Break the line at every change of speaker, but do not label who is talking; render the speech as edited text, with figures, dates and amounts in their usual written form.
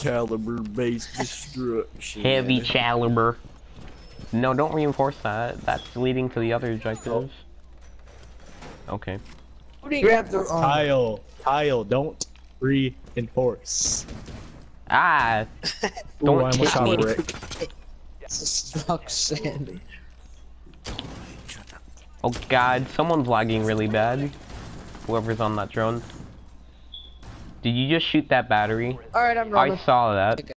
caliber based destruction.
Heavy caliber. No, don't reinforce that. That's leading to the other objectives. Okay.
Grab the
Kyle, don't reinforce.
Ah!
Ooh,
Don't
I almost
hit
shot
me.
a brick.
Roxanne.
Oh god, someone's lagging really bad. Whoever's on that drone. Did you just shoot that battery?
Alright, I'm
I
running.
saw that.